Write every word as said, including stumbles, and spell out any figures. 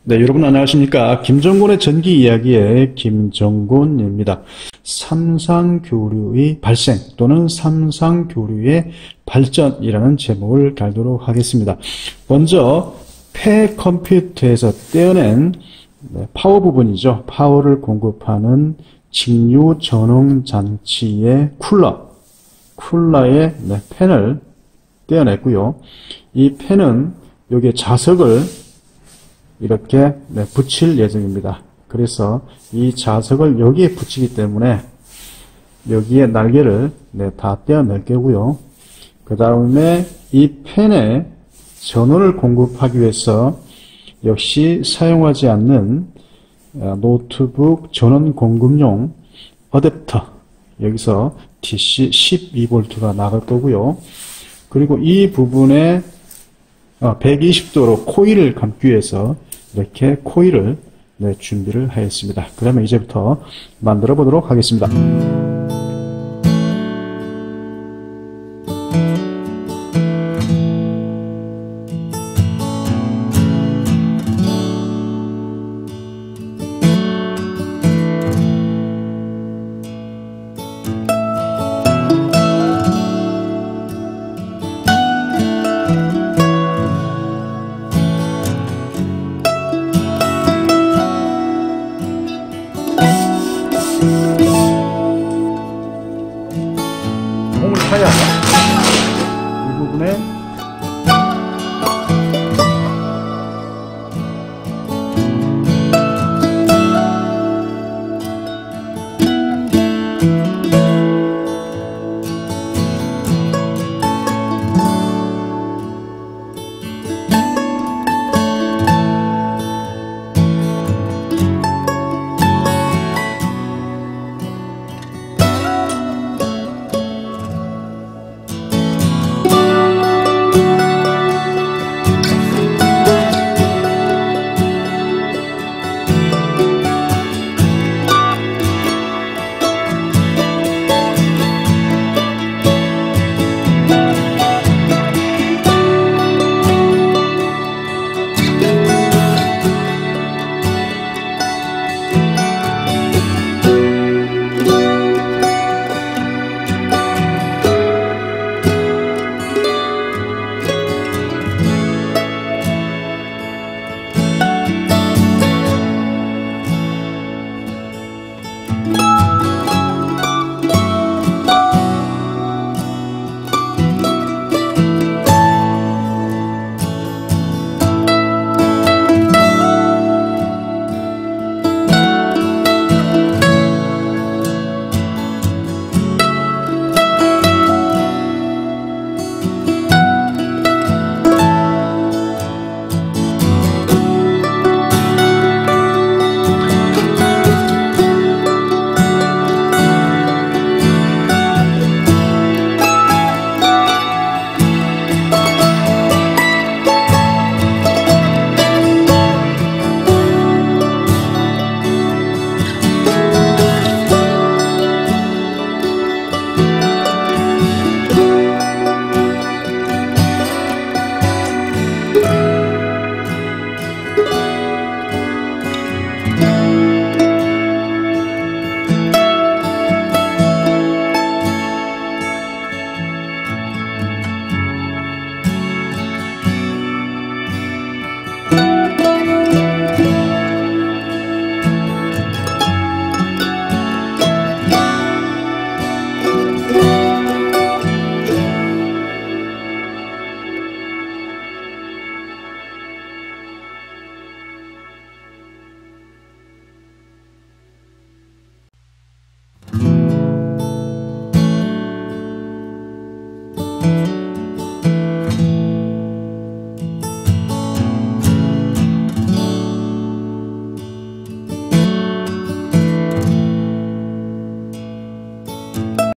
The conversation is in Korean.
네, 여러분 안녕하십니까. 김정곤의 전기 이야기의 김정곤입니다. 삼상교류의 발생 또는 삼상교류의 발전이라는 제목을 달도록 하겠습니다. 먼저 폐 컴퓨터에서 떼어낸 파워 부분이죠. 파워를 공급하는 직류 전용 장치의 쿨러, 쿨러의 팬을 떼어냈고요. 이 팬은 여기에 자석을 이렇게 네, 붙일 예정입니다. 그래서 이 자석을 여기에 붙이기 때문에 여기에 날개를 네, 다 떼어낼 거고요. 그 다음에 이 팬에 전원을 공급하기 위해서 역시 사용하지 않는 노트북 전원 공급용 어댑터, 여기서 디씨 십이 볼트가 나갈 거고요. 그리고 이 부분에 백이십 도로 코일을 감기 위해서 이렇게 코일을 네, 준비를 하였습니다. 그러면 이제부터 만들어 보도록 하겠습니다. 이 부분에